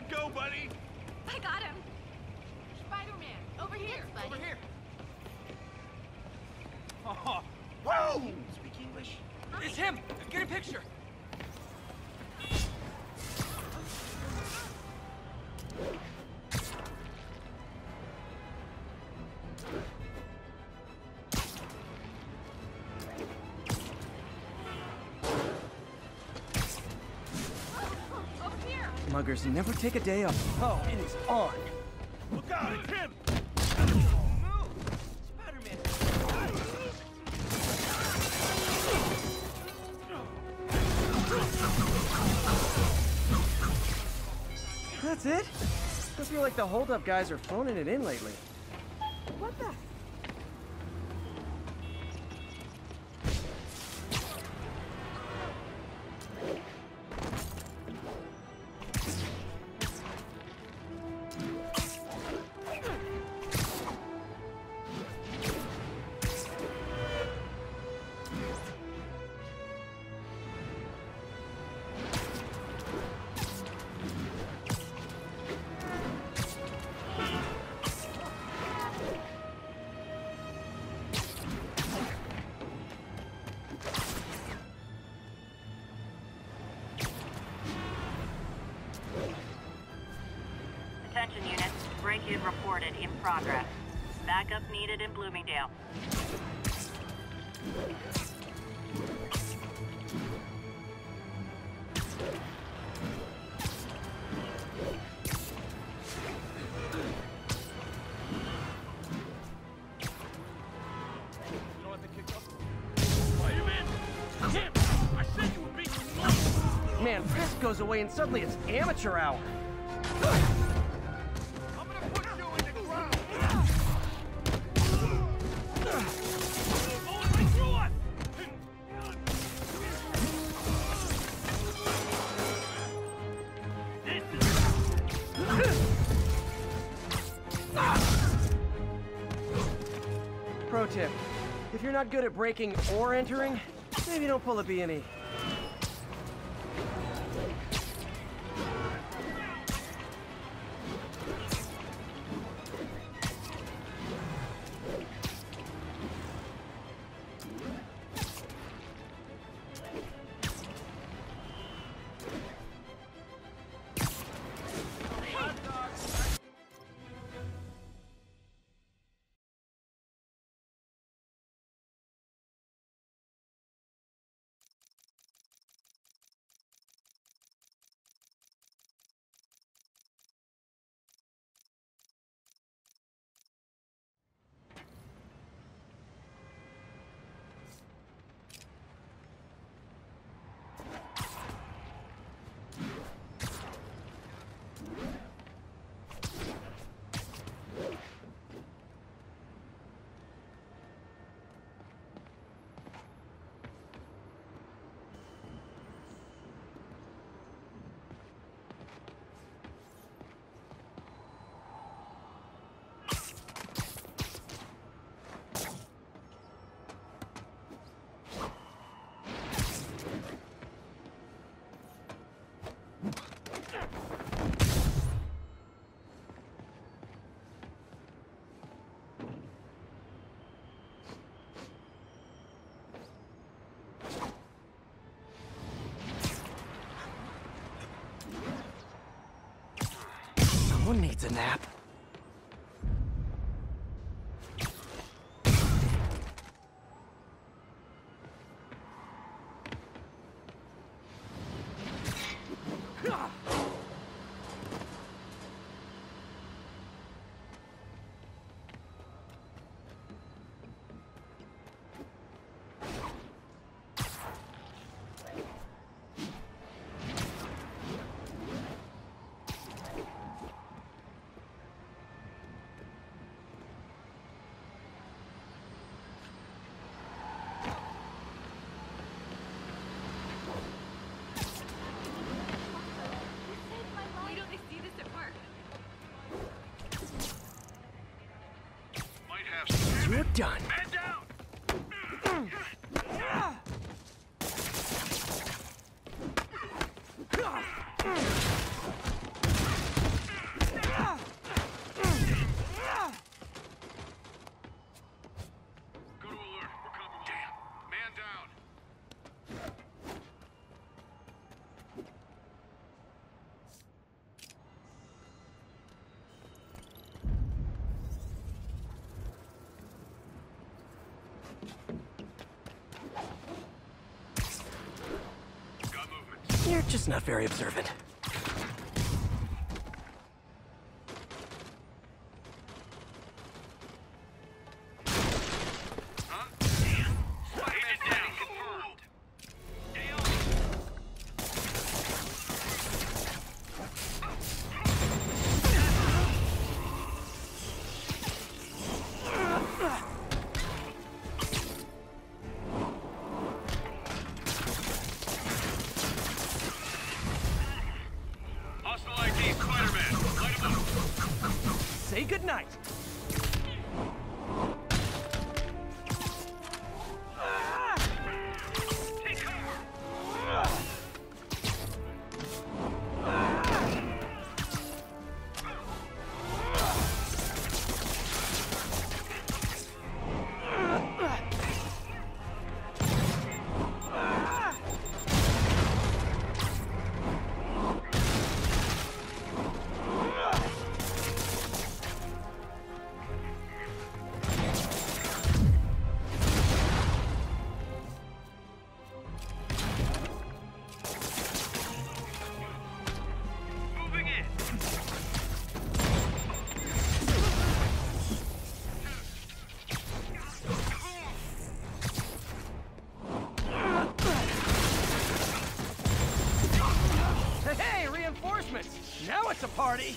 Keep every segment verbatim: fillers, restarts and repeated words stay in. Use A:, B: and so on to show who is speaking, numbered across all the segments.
A: go, buddy?
B: I got him. Spider-Man, over here. Yes,
A: Over here.
C: Oh,
A: Whoa! Speak English?
C: it's him! Get a picture!
B: Over here.
D: Muggers never take a day off. Oh, it is on.
A: Look out, it's him!
C: Move! Spider-Man!
D: That's it? I feel like the hold-up guys are phoning it in lately. What the?
E: Attention units, break-in reported in progress. Backup needed in Bloomingdale.
A: You don't have to kick up. Spider-Man! Him! I said you were being slow!
D: Man, press goes away and suddenly it's amateur hour.
A: I'm gonna put you in the ground! Going right through us!
D: Pro tip, if you're not good at breaking or entering, maybe don't pull a B and E. Someone needs a nap.
B: Why don't they see this at work?
A: Might have some.
D: You're done.
A: Man down!
D: Just not very observant. Say goodnight. Hey, reinforcements! Now it's a party!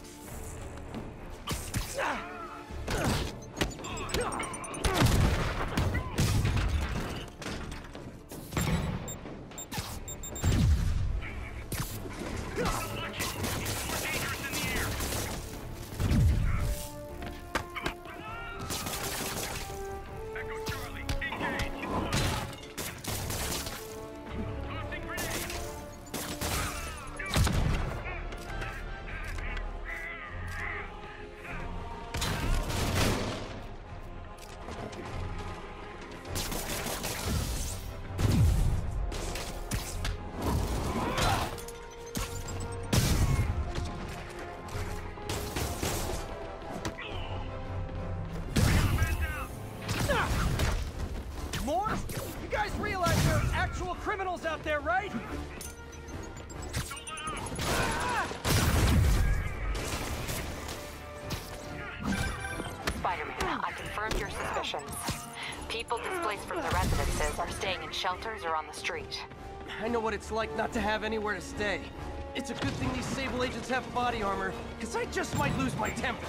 D: More? You guys realize there are actual criminals out there, right?
F: Spider-Man, I confirmed your suspicions. People displaced from the residences are staying in shelters or on the street.
D: I know what it's like not to have anywhere to stay. It's a good thing these Sable agents have body armor, because I just might lose my temper.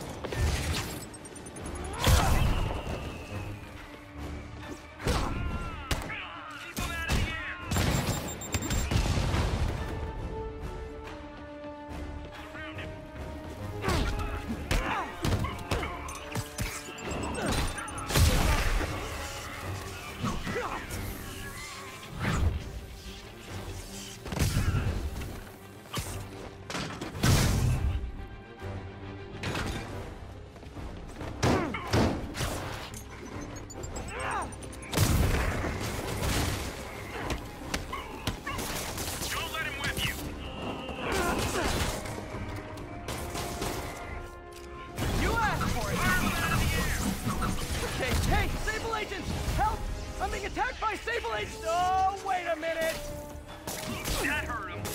D: I'm being attacked by Sable agents! Oh, wait a minute!
A: That hurt him.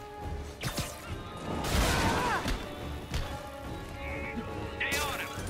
A: Stay on him.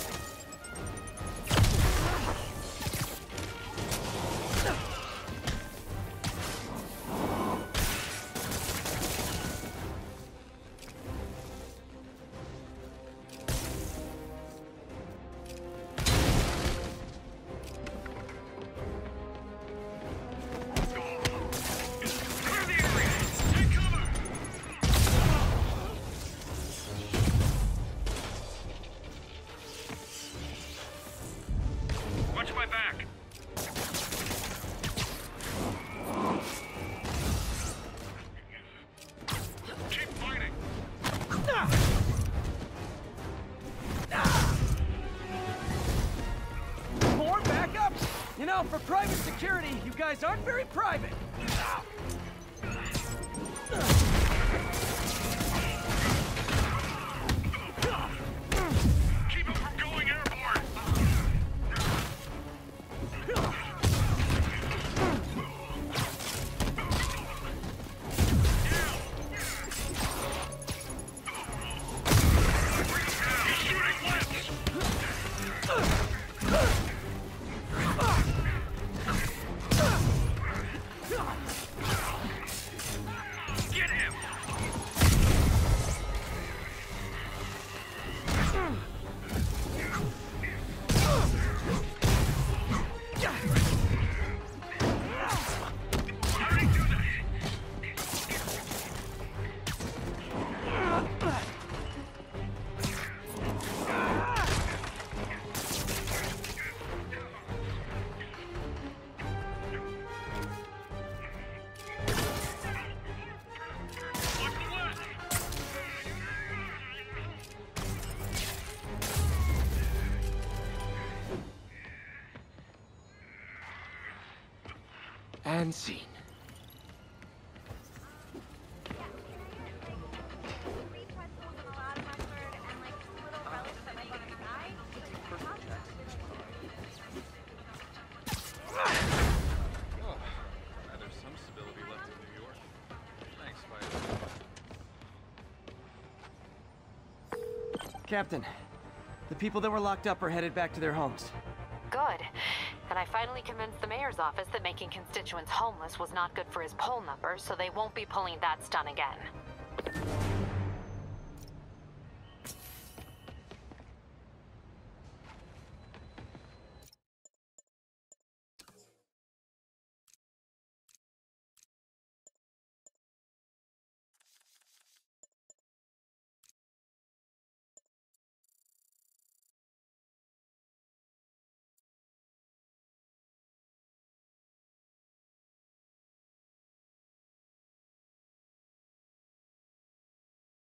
A: Watch my back. Keep fighting.
D: More backups? You know, for private security, you guys aren't very private.
A: Keep him from going airborne.
D: And scene.
G: Oh, there's some stability left in New York. Thanks, Spider.
D: Captain, the people that were locked up are headed back to their homes.
F: Good. And I finally convinced the mayor's office that making constituents homeless was not good for his poll numbers, so they won't be pulling that stunt again.